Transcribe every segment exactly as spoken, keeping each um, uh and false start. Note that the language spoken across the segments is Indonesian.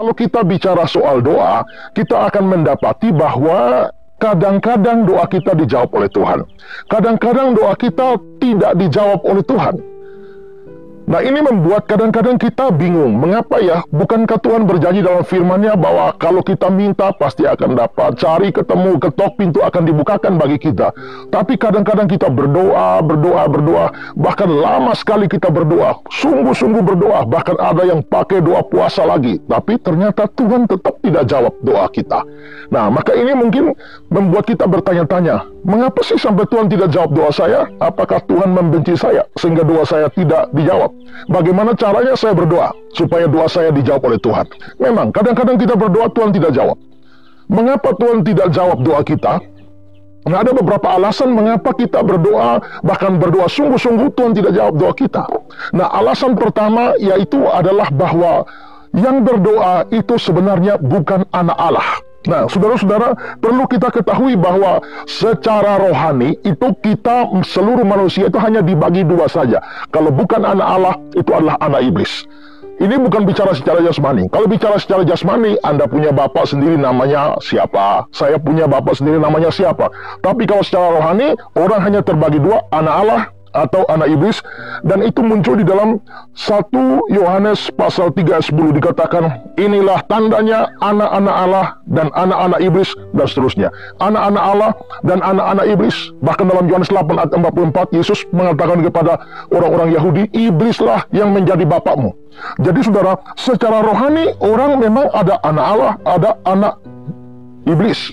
kalau kita bicara soal doa, kita akan mendapati bahwa kadang-kadang doa kita dijawab oleh Tuhan. Kadang-kadang doa kita tidak dijawab oleh Tuhan. Nah, ini membuat kadang-kadang kita bingung. Mengapa ya? Bukankah Tuhan berjanji dalam firman-Nya bahwa kalau kita minta pasti akan dapat, cari ketemu, ketok pintu akan dibukakan bagi kita. Tapi kadang-kadang kita berdoa, berdoa, berdoa, bahkan lama sekali kita berdoa, sungguh-sungguh berdoa, bahkan ada yang pakai doa puasa lagi. Tapi ternyata Tuhan tetap tidak jawab doa kita. Nah, maka ini mungkin membuat kita bertanya-tanya, mengapa sih sampai Tuhan tidak jawab doa saya? Apakah Tuhan membenci saya sehingga doa saya tidak dijawab? Bagaimana caranya saya berdoa supaya doa saya dijawab oleh Tuhan? Memang kadang-kadang kita berdoa Tuhan tidak jawab. Mengapa Tuhan tidak jawab doa kita? Nah, ada beberapa alasan mengapa kita berdoa, bahkan berdoa sungguh-sungguh Tuhan tidak jawab doa kita. Nah, alasan pertama yaitu adalah bahwa yang berdoa itu sebenarnya bukan anak Allah. Nah, saudara-saudara, perlu kita ketahui bahwa secara rohani itu kita, seluruh manusia itu hanya dibagi dua saja. Kalau bukan anak Allah, itu adalah anak iblis. Ini bukan bicara secara jasmani. Kalau bicara secara jasmani, Anda punya bapak sendiri namanya siapa? Saya punya bapak sendiri namanya siapa? Tapi kalau secara rohani, orang hanya terbagi dua, anak Allah atau anak iblis, dan itu muncul di dalam satu Yohanes pasal tiga ayat sepuluh dikatakan, inilah tandanya anak-anak Allah dan anak-anak iblis, dan seterusnya. Anak-anak Allah dan anak-anak iblis. Bahkan dalam Yohanes delapan ayat empat puluh empat, Yesus mengatakan kepada orang-orang Yahudi, iblislah yang menjadi bapakmu. Jadi saudara, secara rohani orang memang ada anak Allah, ada anak iblis.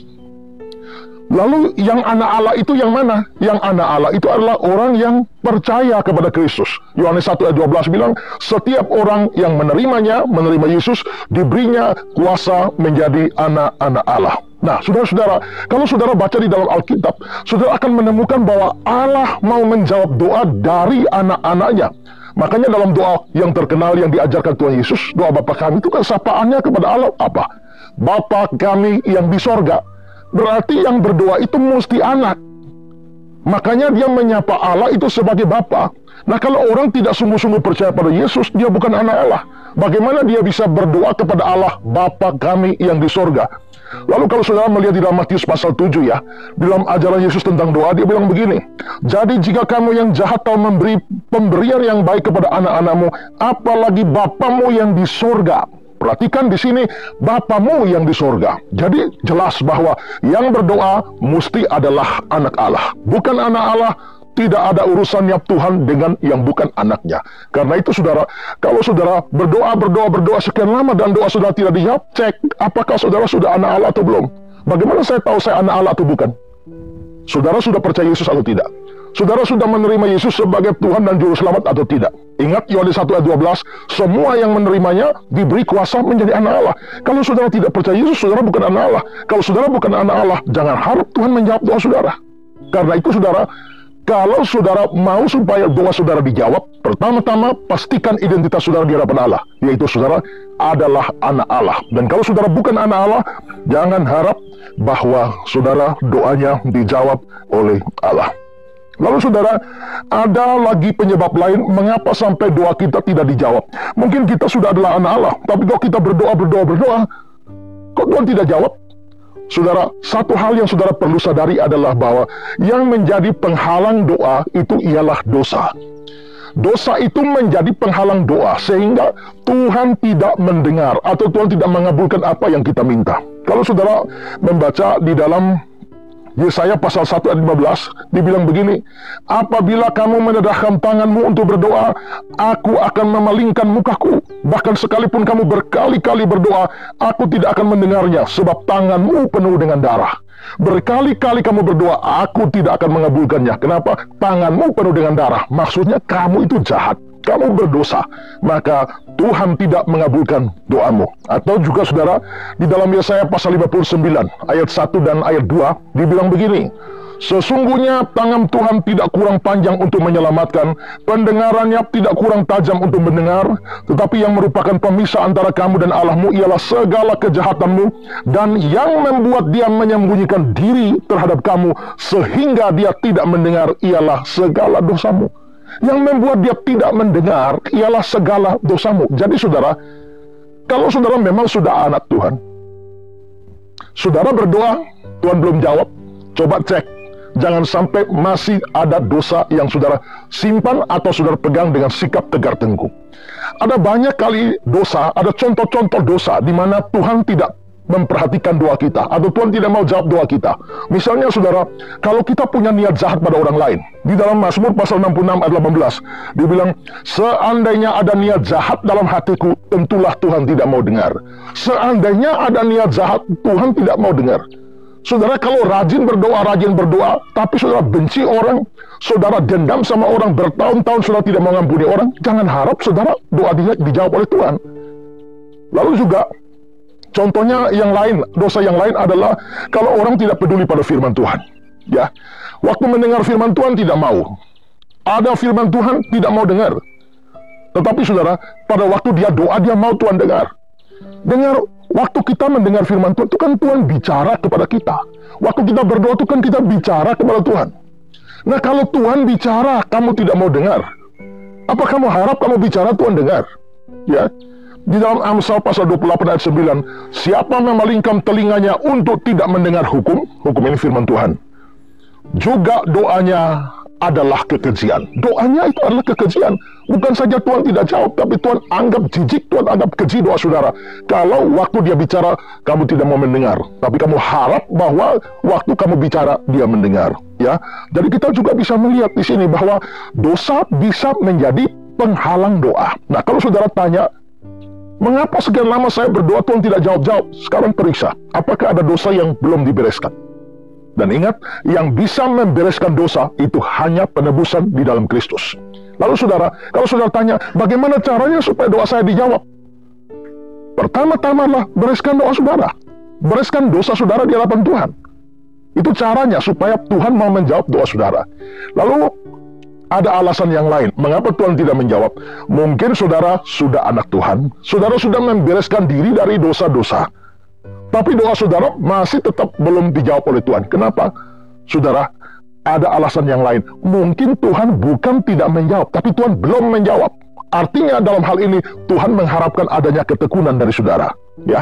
Lalu yang anak Allah itu yang mana? Yang anak Allah itu adalah orang yang percaya kepada Kristus. Yohanes satu ayat dua belas bilang, setiap orang yang menerimanya, menerima Yesus, diberinya kuasa menjadi anak-anak Allah. Nah, saudara-saudara, kalau saudara baca di dalam Alkitab, saudara akan menemukan bahwa Allah mau menjawab doa dari anak-anaknya. Makanya dalam doa yang terkenal yang diajarkan Tuhan Yesus, doa Bapa kami itu kan sapaannya kepada Allah apa? Bapa kami yang di sorga. Berarti yang berdoa itu mesti anak. Makanya dia menyapa Allah itu sebagai Bapa. Nah, kalau orang tidak sungguh-sungguh percaya pada Yesus, dia bukan anak Allah. Bagaimana dia bisa berdoa kepada Allah, Bapa kami yang di sorga? Lalu kalau saudara melihat di dalam Matius pasal tujuh ya, dalam ajaran Yesus tentang doa, dia bilang begini, jadi jika kamu yang jahat tahu memberi pemberian yang baik kepada anak-anakmu, apalagi Bapamu yang di sorga. Perhatikan di sini, Bapamu yang di sorga. Jadi jelas bahwa yang berdoa mesti adalah anak Allah. Bukan anak Allah, tidak ada urusannya Tuhan dengan yang bukan anaknya. Karena itu saudara, kalau saudara berdoa, berdoa, berdoa sekian lama dan doa saudara tidak dijawab, cek apakah saudara sudah anak Allah atau belum. Bagaimana saya tahu saya anak Allah atau bukan? Saudara sudah percaya Yesus atau tidak? Saudara sudah menerima Yesus sebagai Tuhan dan Juru Selamat atau tidak? Ingat Yohanes satu ayat dua belas, semua yang menerimanya diberi kuasa menjadi anak Allah. Kalau saudara tidak percaya Yesus, saudara bukan anak Allah. Kalau saudara bukan anak Allah, jangan harap Tuhan menjawab doa saudara. Karena itu saudara, kalau saudara mau supaya doa saudara dijawab, pertama-tama pastikan identitas saudara di hadapan Allah, yaitu saudara adalah anak Allah. Dan kalau saudara bukan anak Allah, jangan harap bahwa saudara doanya dijawab oleh Allah. Lalu saudara, ada lagi penyebab lain mengapa sampai doa kita tidak dijawab. Mungkin kita sudah adalah anak Allah, tapi kalau kita berdoa, berdoa, berdoa, kok Tuhan tidak jawab? Saudara, satu hal yang saudara perlu sadari adalah bahwa yang menjadi penghalang doa itu ialah dosa. Dosa itu menjadi penghalang doa, sehingga Tuhan tidak mendengar atau Tuhan tidak mengabulkan apa yang kita minta. Kalau saudara membaca di dalam Yesaya pasal satu ayat lima belas, dibilang begini, apabila kamu menedahkan tanganmu untuk berdoa, aku akan memalingkan mukaku. Bahkan sekalipun kamu berkali-kali berdoa, aku tidak akan mendengarnya, sebab tanganmu penuh dengan darah. Berkali-kali kamu berdoa, aku tidak akan mengabulkannya. Kenapa? Tanganmu penuh dengan darah. Maksudnya kamu itu jahat, kamu berdosa, maka Tuhan tidak mengabulkan doamu. Atau juga saudara, di dalam Yesaya pasal lima puluh sembilan ayat satu dan ayat dua dibilang begini, sesungguhnya tangan Tuhan tidak kurang panjang untuk menyelamatkan, pendengarannya tidak kurang tajam untuk mendengar, tetapi yang merupakan pemisah antara kamu dan Allahmu ialah segala kejahatanmu, dan yang membuat dia menyembunyikan diri terhadap kamu sehingga dia tidak mendengar ialah segala dosamu. Yang membuat dia tidak mendengar ialah segala dosamu. Jadi saudara, Kalau saudara memang sudah anak Tuhan, saudara berdoa, Tuhan belum jawab, coba cek. Jangan sampai masih ada dosa yang saudara simpan atau saudara pegang dengan sikap tegar tengkuk. Ada banyak kali dosa, ada contoh-contoh dosa di mana Tuhan tidak memperhatikan doa kita, atau Tuhan tidak mau jawab doa kita. Misalnya saudara, kalau kita punya niat jahat pada orang lain, di dalam Mazmur pasal enam puluh enam ayat delapan belas, dia bilang, seandainya ada niat jahat dalam hatiku, tentulah Tuhan tidak mau dengar. Seandainya ada niat jahat, Tuhan tidak mau dengar. Saudara, kalau rajin berdoa, rajin berdoa, tapi saudara benci orang, saudara dendam sama orang, bertahun-tahun saudara tidak mengampuni orang, jangan harap saudara doa dia dijawab oleh Tuhan. Lalu juga, contohnya yang lain, dosa yang lain adalah kalau orang tidak peduli pada firman Tuhan. Ya, waktu mendengar firman Tuhan tidak mau. Ada firman Tuhan tidak mau dengar. Tetapi saudara, pada waktu dia doa, dia mau Tuhan dengar. Dengar, waktu kita mendengar firman Tuhan, itu kan Tuhan bicara kepada kita. Waktu kita berdoa, itu kan kita bicara kepada Tuhan. Nah, kalau Tuhan bicara, kamu tidak mau dengar, apa kamu harap kamu bicara, Tuhan dengar? Ya, di dalam Amsal pasal dua puluh delapan ayat sembilan, siapa memalingkan telinganya untuk tidak mendengar hukum, hukum ini firman Tuhan, juga doanya adalah kekejian. Doanya itu adalah kekejian. Bukan saja Tuhan tidak jawab, tapi Tuhan anggap jijik, Tuhan anggap keji doa saudara. Kalau waktu dia bicara, kamu tidak mau mendengar, tapi kamu harap bahwa waktu kamu bicara, dia mendengar. Ya, jadi kita juga bisa melihat di sini bahwa dosa bisa menjadi penghalang doa. Nah, kalau saudara tanya, mengapa sekian lama saya berdoa Tuhan tidak jawab-jawab? Sekarang periksa, apakah ada dosa yang belum dibereskan? Dan ingat, yang bisa membereskan dosa itu hanya penebusan di dalam Kristus. Lalu saudara, kalau saudara tanya, bagaimana caranya supaya doa saya dijawab? Pertama-tamalah bereskan doa saudara. Bereskan dosa saudara di hadapan Tuhan. Itu caranya supaya Tuhan mau menjawab doa saudara. Lalu, ada alasan yang lain. Mengapa Tuhan tidak menjawab? Mungkin saudara sudah anak Tuhan. Saudara sudah membereskan diri dari dosa-dosa. Tapi doa saudara masih tetap belum dijawab oleh Tuhan. Kenapa? Saudara, ada alasan yang lain. Mungkin Tuhan bukan tidak menjawab, tapi Tuhan belum menjawab. Artinya dalam hal ini, Tuhan mengharapkan adanya ketekunan dari saudara. Ya.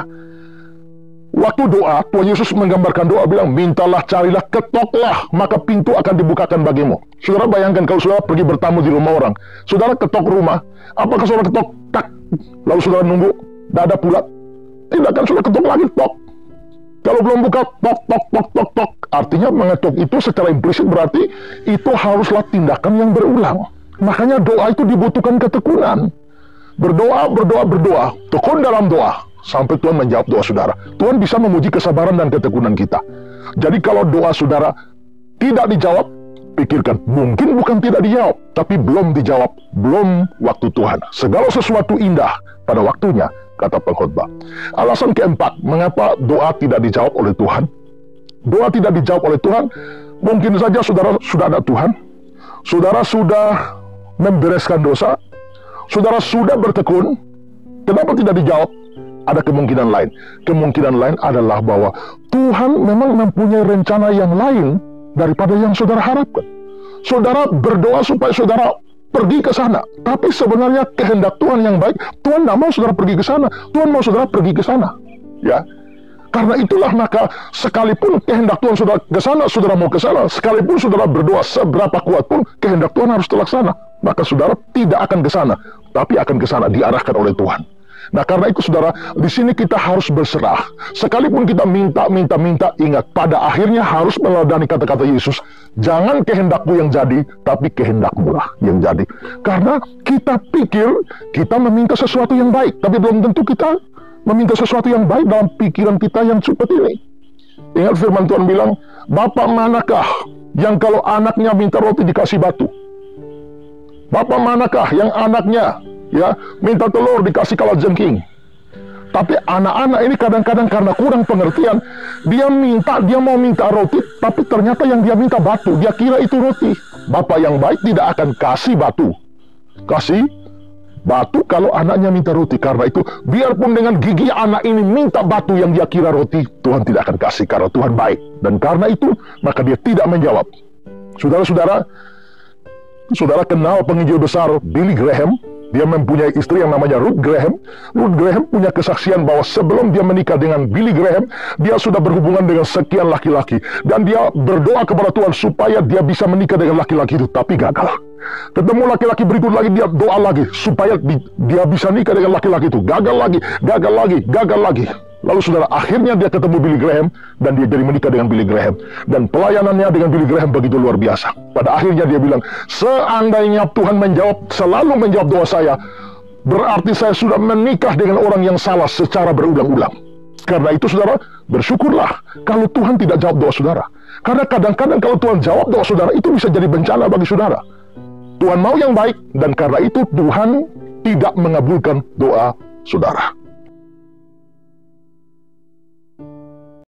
Waktu doa, Tuhan Yesus menggambarkan doa, bilang, mintalah, carilah, ketoklah, maka pintu akan dibukakan bagimu. Saudara bayangkan kalau saudara pergi bertamu di rumah orang. Saudara ketok rumah, apakah saudara ketok, tak, lalu saudara nunggu, dada pulat? Tidak kan, saudara ketok lagi, tok. Kalau belum buka, tok, tok, tok, tok, tok. Artinya mengetok itu secara implisit berarti itu haruslah tindakan yang berulang. Makanya doa itu dibutuhkan ketekunan. Berdoa, berdoa, berdoa. Tekun dalam doa. Sampai Tuhan menjawab doa saudara. Tuhan bisa memuji kesabaran dan ketekunan kita. Jadi kalau doa saudara tidak dijawab, pikirkan, mungkin bukan tidak dijawab, tapi belum dijawab, belum waktu Tuhan. Segala sesuatu indah pada waktunya, kata pengkhotbah. Alasan keempat, mengapa doa tidak dijawab oleh Tuhan? Doa tidak dijawab oleh Tuhan, mungkin saja saudara sudah ada Tuhan, saudara sudah membereskan dosa, saudara sudah bertekun, kenapa tidak dijawab? Ada kemungkinan lain. Kemungkinan lain adalah bahwa Tuhan memang mempunyai rencana yang lain daripada yang saudara harapkan. Saudara berdoa supaya saudara pergi ke sana, tapi sebenarnya kehendak Tuhan yang baik, Tuhan tidak mau saudara pergi ke sana, Tuhan mau saudara pergi ke sana. Ya, karena itulah maka sekalipun kehendak Tuhan saudara ke sana, saudara mau ke sana, sekalipun saudara berdoa seberapa kuat pun kehendak Tuhan harus terlaksana, maka saudara tidak akan ke sana, tapi akan ke sana diarahkan oleh Tuhan. Nah, karena itu saudara, di sini kita harus berserah. Sekalipun kita minta, minta, minta, ingat, pada akhirnya harus meladani kata-kata Yesus, jangan kehendakmu yang jadi, tapi kehendakmu lah yang jadi. Karena kita pikir kita meminta sesuatu yang baik, tapi belum tentu kita meminta sesuatu yang baik dalam pikiran kita yang seperti ini. Ingat firman Tuhan bilang, Bapak manakah yang kalau anaknya minta roti dikasih batu? Bapak manakah yang anaknya ya minta telur dikasih kalajengking? Tapi anak-anak ini kadang-kadang karena kurang pengertian, dia minta, dia mau minta roti, tapi ternyata yang dia minta batu, dia kira itu roti. Bapak yang baik tidak akan kasih batu, kasih batu kalau anaknya minta roti. Karena itu biarpun dengan gigi anak ini minta batu yang dia kira roti, Tuhan tidak akan kasih karena Tuhan baik. Dan karena itu maka dia tidak menjawab. Saudara-saudara, saudara kenal penginjil besar Billy Graham. Dia mempunyai istri yang namanya Ruth Graham. Ruth Graham punya kesaksian bahwa sebelum dia menikah dengan Billy Graham, dia sudah berhubungan dengan sekian laki-laki. Dan dia berdoa kepada Tuhan supaya dia bisa menikah dengan laki-laki itu, tapi gagal. Ketemu laki-laki berikut lagi, dia doa lagi supaya di, dia bisa nikah dengan laki-laki itu. Gagal lagi, gagal lagi, gagal lagi. Lalu saudara, akhirnya dia ketemu Billy Graham, dan dia jadi menikah dengan Billy Graham. Dan pelayanannya dengan Billy Graham begitu luar biasa. Pada akhirnya dia bilang, seandainya Tuhan menjawab, selalu menjawab doa saya, berarti saya sudah menikah dengan orang yang salah secara berulang-ulang. Karena itu saudara, bersyukurlah kalau Tuhan tidak jawab doa saudara. Karena kadang-kadang kalau Tuhan jawab doa saudara, itu bisa jadi bencana bagi saudara. Tuhan mau yang baik, dan karena itu Tuhan tidak mengabulkan doa saudara.